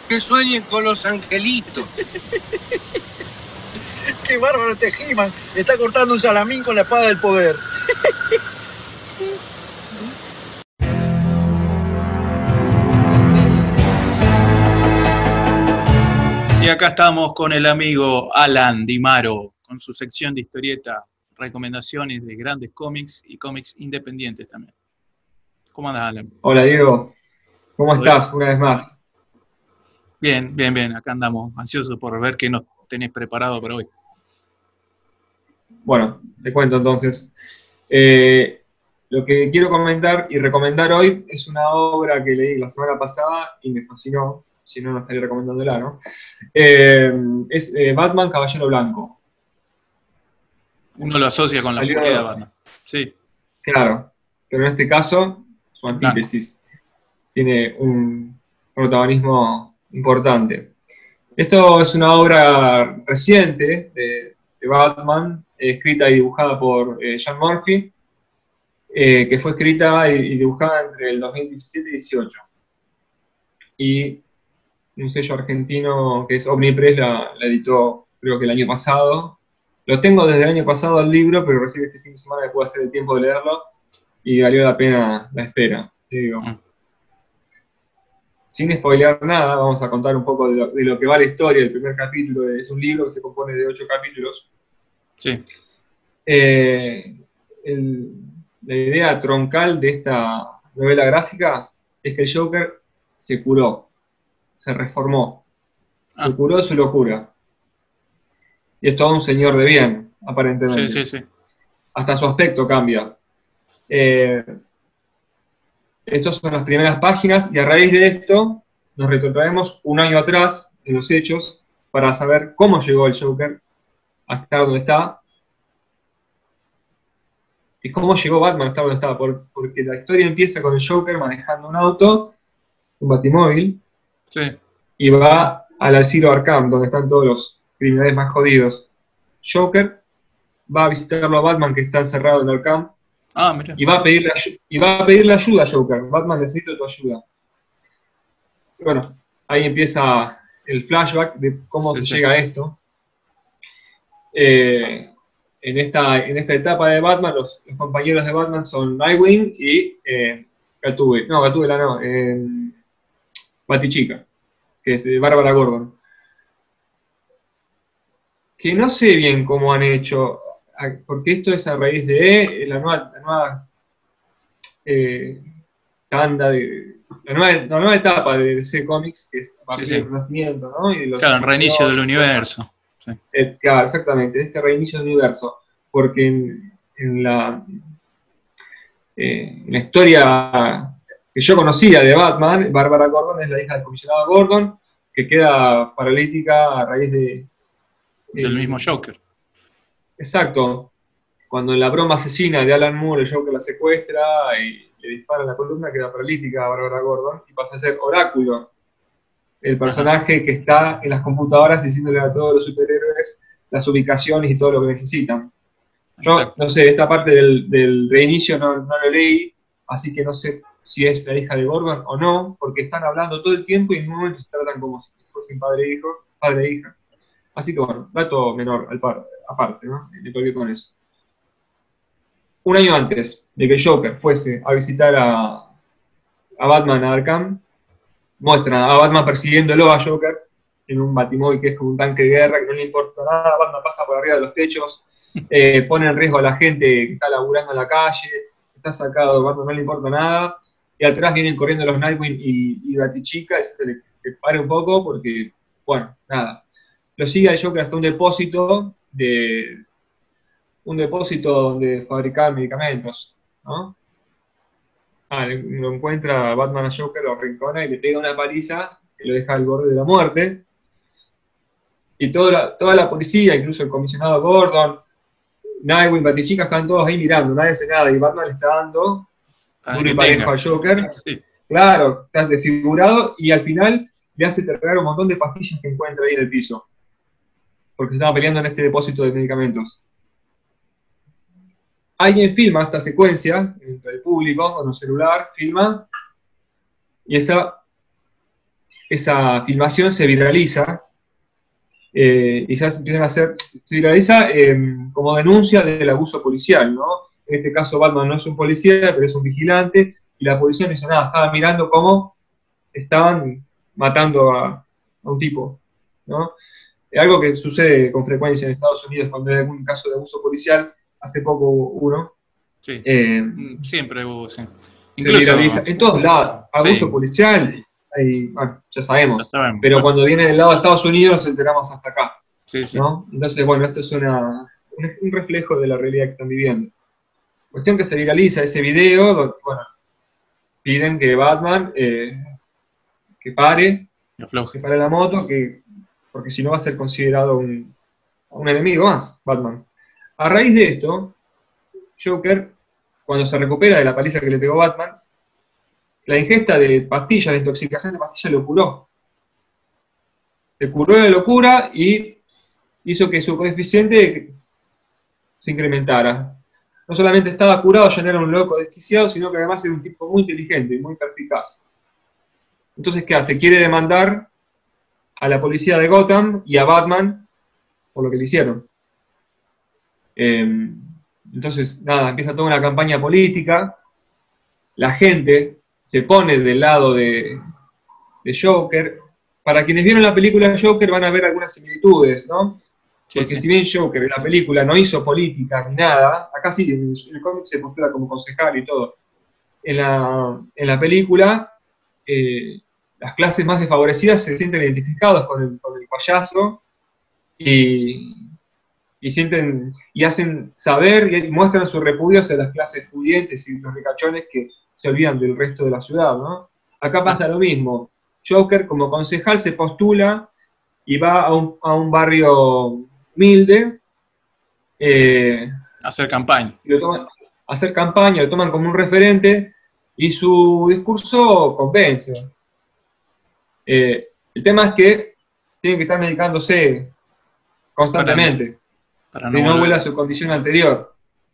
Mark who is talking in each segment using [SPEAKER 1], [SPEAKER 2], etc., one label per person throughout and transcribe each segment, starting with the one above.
[SPEAKER 1] Que sueñen con los angelitos.
[SPEAKER 2] ¡Qué bárbaro este He-Man! Está cortando un salamín con la espada del poder.
[SPEAKER 3] Y acá estamos con el amigo Alan Di Maro, con su sección de historieta, recomendaciones de grandes cómics y cómics independientes también. ¿Cómo andas, Alan?
[SPEAKER 4] Hola Diego, ¿cómo
[SPEAKER 3] ¿Todo
[SPEAKER 4] estás? Una vez más.
[SPEAKER 3] bien? Bien, bien, acá andamos ansiosos por ver qué nos tenés preparado para hoy.
[SPEAKER 4] Bueno, te cuento entonces. Lo que quiero comentar y recomendar hoy es una obra que leí la semana pasada y me fascinó, si no, no estaría recomendándola, ¿no? Es Batman Caballero Blanco.
[SPEAKER 3] Uno lo asocia con la
[SPEAKER 4] Salió,
[SPEAKER 3] oscuridad, Batman. Sí,
[SPEAKER 4] claro, pero en este caso, su
[SPEAKER 3] blanco.
[SPEAKER 4] antítesis. Tiene un protagonismo importante. Esto es una obra reciente de Batman, escrita y dibujada por Sean Murphy, que fue escrita y dibujada entre el 2017 y 2018. Y un sello argentino que es Omnipress la editó creo que el año pasado. Lo tengo desde el año pasado el libro, pero recién este fin de semana pude hacer el tiempo de leerlo y valió la pena la espera, te digo. Sin spoilear nada, vamos a contar un poco de lo que va la historia. El primer capítulo es un libro que se compone de 8 capítulos.
[SPEAKER 3] Sí.
[SPEAKER 4] La idea troncal de esta novela gráfica es que el Joker se curó, se reformó, se curó de su locura. Y es todo un señor de bien, aparentemente.
[SPEAKER 3] Sí, sí, sí.
[SPEAKER 4] Hasta su aspecto cambia. Estas son las primeras páginas y a raíz de esto nos retrotraemos un año atrás en los hechos para saber cómo llegó el Joker a estar donde está y cómo llegó Batman a estar donde está, porque la historia empieza con el Joker manejando un auto, un batimóvil,
[SPEAKER 3] sí,
[SPEAKER 4] y va al asilo Arkham, donde están todos los criminales más jodidos. Joker va a visitarlo a Batman, que está encerrado en Arkham,
[SPEAKER 3] mira.
[SPEAKER 4] y va a pedirle ayuda a Joker. Batman, necesita tu ayuda. Y bueno, ahí empieza el flashback de cómo se llega a esto. En esta etapa de Batman, los compañeros de Batman son Nightwing y Gatúbela. No, Gatúbela no. Batichica, que es Bárbara Gordon. Que no sé bien cómo han hecho, porque esto es a raíz de la nueva tanda de la nueva etapa de DC Comics, que es a partir del Renacimiento, ¿no? Y
[SPEAKER 3] claro, el reinicio del universo.
[SPEAKER 4] Sí. Claro, exactamente, este reinicio del universo, porque en la historia que yo conocía de Batman, Bárbara Gordon es la hija del comisionado Gordon, que queda paralítica a raíz
[SPEAKER 3] del mismo Joker.
[SPEAKER 4] Exacto. Cuando en la broma asesina de Alan Moore, el Joker la secuestra y le dispara en la columna, queda paralítica a Bárbara Gordon y pasa a ser Oráculo, el personaje que está en las computadoras diciéndole a todos los superhéroes las ubicaciones y todo lo que necesitan. Yo no sé, esta parte del reinicio no lo leí, así que no sé si es la hija de Gordon o no, porque están hablando todo el tiempo y en un momento se tratan como si fuesen padre e hija. Así que bueno, dato menor aparte, ¿no? Me colgué con eso. Un año antes de que Joker fuese a visitar a Batman a Arkham, muestran a Batman persiguiéndolo a Joker en un batimóvil que es como un tanque de guerra, que no le importa nada. Batman pasa por arriba de los techos, pone en riesgo a la gente que está laburando en la calle, está sacado, Batman no le importa nada, y atrás vienen corriendo los Nightwing y Batichica, y se le pare un poco porque, bueno, nada. Lo sigue al Joker hasta un depósito donde fabricaban medicamentos, ¿no? Lo encuentra Batman a Joker, lo arrincona y le pega una paliza que lo deja al borde de la muerte. Y toda la policía, incluso el comisionado Gordon, Nightwing, Batichica, están todos ahí mirando, nadie hace nada, y Batman le está dando duro y parejo al Joker. Sí. Claro, está desfigurado, y al final le hace tragar un montón de pastillas que encuentra ahí en el piso, porque estaba peleando en este depósito de medicamentos. Alguien filma esta secuencia, entre el público, con un celular, filma, y esa esa filmación se viraliza, y ya se empiezan a hacer, se viraliza como denuncia del abuso policial, ¿no? En este caso Batman no es un policía, pero es un vigilante, y la policía no dice nada, estaba mirando cómo estaban matando a un tipo, ¿no? Algo que sucede con frecuencia en Estados Unidos cuando hay algún caso de abuso policial, hace poco hubo uno.
[SPEAKER 3] Sí, siempre hubo, sí.
[SPEAKER 4] Se
[SPEAKER 3] Incluso,
[SPEAKER 4] viraliza en todos lados, abuso
[SPEAKER 3] sí,
[SPEAKER 4] policial, bueno, ya
[SPEAKER 3] lo
[SPEAKER 4] sabemos,
[SPEAKER 3] sabemos.
[SPEAKER 4] pero
[SPEAKER 3] Bueno,
[SPEAKER 4] cuando viene del lado de Estados Unidos nos enteramos hasta acá,
[SPEAKER 3] sí, sí.
[SPEAKER 4] ¿no? Entonces, bueno, esto es un reflejo de la realidad que están viviendo. Cuestión que se viraliza ese video, donde, bueno, piden que Batman que pare
[SPEAKER 3] Afloje.
[SPEAKER 4] la moto, porque si no va a ser considerado un enemigo más, Batman. A raíz de esto, Joker, cuando se recupera de la paliza que le pegó Batman, la ingesta de pastillas, de intoxicación de pastillas, lo curó. Le curó la locura y hizo que su coeficiente se incrementara. No solamente estaba curado, ya no era un loco desquiciado, sino que además era un tipo muy inteligente y muy perspicaz. Entonces, ¿qué hace? Quiere demandar a la policía de Gotham y a Batman por lo que le hicieron. Entonces, nada, empieza toda una campaña política, la gente se pone del lado de Joker. Para quienes vieron la película Joker van a ver algunas similitudes, ¿no?
[SPEAKER 3] Sí,
[SPEAKER 4] Porque
[SPEAKER 3] sí.
[SPEAKER 4] si bien Joker en la película no hizo política ni nada, acá sí, en el cómic se postula como concejal y todo. En la película, las clases más desfavorecidas se sienten identificados con el payaso y sienten y hacen saber y muestran su repudio hacia las clases pudientes y los ricachones que se olvidan del resto de la ciudad, ¿no? Acá pasa lo mismo. Joker, como concejal, se postula y va a un barrio humilde,
[SPEAKER 3] Hacer campaña.
[SPEAKER 4] y lo toman, a hacer campaña, lo toman como un referente, y su discurso convence. El tema es que tienen que estar medicándose constantemente,
[SPEAKER 3] Para
[SPEAKER 4] que
[SPEAKER 3] no
[SPEAKER 4] no vuelva
[SPEAKER 3] volver.
[SPEAKER 4] a su condición anterior.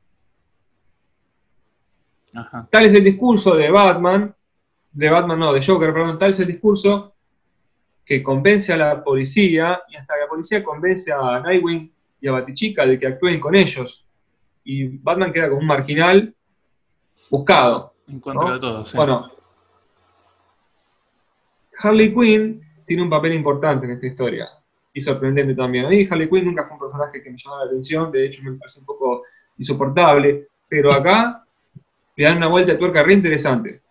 [SPEAKER 3] Ajá.
[SPEAKER 4] Tal es el discurso de Joker, perdón, tal es el discurso que convence a la policía, y hasta la policía convence a Nightwing y a Batichica de que actúen con ellos. Y Batman queda como un marginal buscado,
[SPEAKER 3] En contra
[SPEAKER 4] ¿no?
[SPEAKER 3] de todos, sí.
[SPEAKER 4] Bueno, Harley Quinn tiene un papel importante en esta historia, y sorprendente también. A mí Harley Quinn nunca fue un personaje que me llamaba la atención, de hecho me parece un poco insoportable, pero acá le dan una vuelta de tuerca re interesante.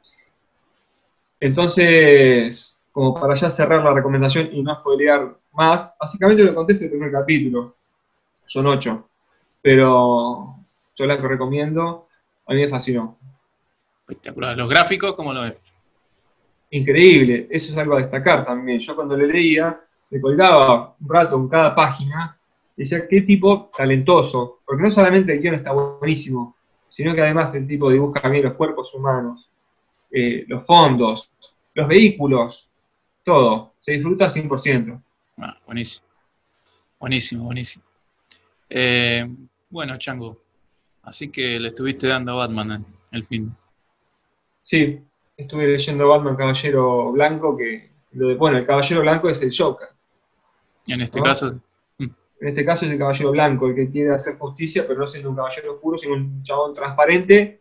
[SPEAKER 4] Entonces, como para ya cerrar la recomendación y no spoilear más, básicamente lo conté en el primer capítulo, son 8, pero yo la que recomiendo, a mí me fascinó.
[SPEAKER 3] Espectacular. Los gráficos, ¿cómo lo ves?
[SPEAKER 4] Increíble, eso es algo a destacar también. Yo cuando le leía, me colgaba un rato en cada página, y decía, qué tipo talentoso, porque no solamente el guión está buenísimo, sino que además el tipo dibuja bien los cuerpos humanos, los fondos, los vehículos, todo, se disfruta 100%.
[SPEAKER 3] Ah, buenísimo. Buenísimo, buenísimo. Bueno, Chango, así que le estuviste dando a Batman el fin.
[SPEAKER 4] Sí, estuve leyendo Batman Caballero Blanco, bueno, el Caballero Blanco es el Joker.
[SPEAKER 3] En este
[SPEAKER 4] ¿no?
[SPEAKER 3] caso,
[SPEAKER 4] En este caso es el Caballero Blanco, el que quiere hacer justicia, pero no siendo un caballero oscuro, sino un chabón transparente,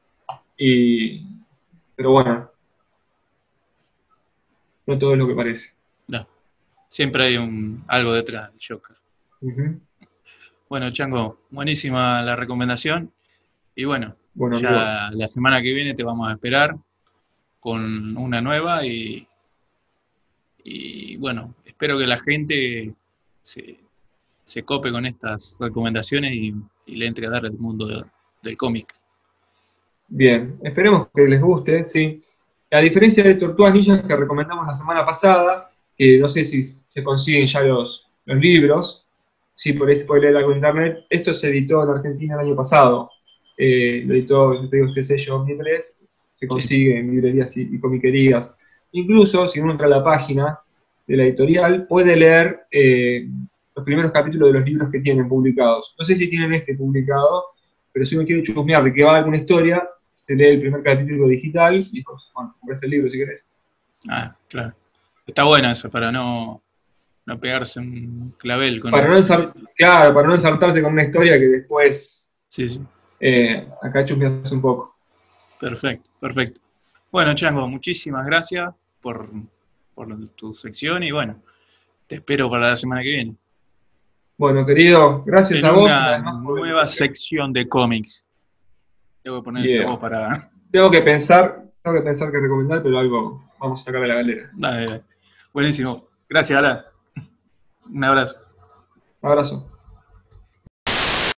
[SPEAKER 4] pero bueno, no todo es lo que parece.
[SPEAKER 3] no. Siempre hay algo detrás del Joker.
[SPEAKER 4] Uh-huh.
[SPEAKER 3] Bueno, Chango, buenísima la recomendación. Y bueno,
[SPEAKER 4] Bueno,
[SPEAKER 3] ya
[SPEAKER 4] amigo.
[SPEAKER 3] la semana que viene te vamos a esperar con una nueva y bueno, espero que la gente se cope con estas recomendaciones y le entre a dar el mundo del cómic.
[SPEAKER 4] Bien, esperemos que les guste, sí. A diferencia de Tortugas Ninjas que recomendamos la semana pasada, que no sé si se consiguen ya los libros, sí, por ahí se puede leer algo en internet, esto se editó en Argentina el año pasado. Lo editó, yo te digo, este sello Omnipress, se consigue en librerías y comiquerías. Incluso, si uno entra a la página de la editorial, puede leer los primeros capítulos de los libros que tienen publicados. No sé si tienen este publicado, pero si uno quiere chusmear de qué va alguna historia, se lee el primer capítulo digital y pues, bueno, compras el libro si querés.
[SPEAKER 3] Ah, claro. Está bueno eso, para no pegarse un clavel con
[SPEAKER 4] Para no claro, para no ensartarse con una historia que después
[SPEAKER 3] Sí, sí.
[SPEAKER 4] acá chusmeas un poco.
[SPEAKER 3] Perfecto, perfecto. Bueno, Chango, muchísimas gracias por tu sección y bueno, te espero para la semana que viene.
[SPEAKER 4] Bueno, querido, gracias
[SPEAKER 3] En
[SPEAKER 4] a vos
[SPEAKER 3] una
[SPEAKER 4] además por la
[SPEAKER 3] nueva
[SPEAKER 4] invitación.
[SPEAKER 3] sección de cómics. Tengo que poner esa
[SPEAKER 4] Yeah.
[SPEAKER 3] voz para...
[SPEAKER 4] Tengo que pensar qué recomendar, pero algo vamos a sacar de la galera.
[SPEAKER 3] Dale, dale. Buenísimo. Gracias, Alan. Un abrazo.
[SPEAKER 4] Un abrazo.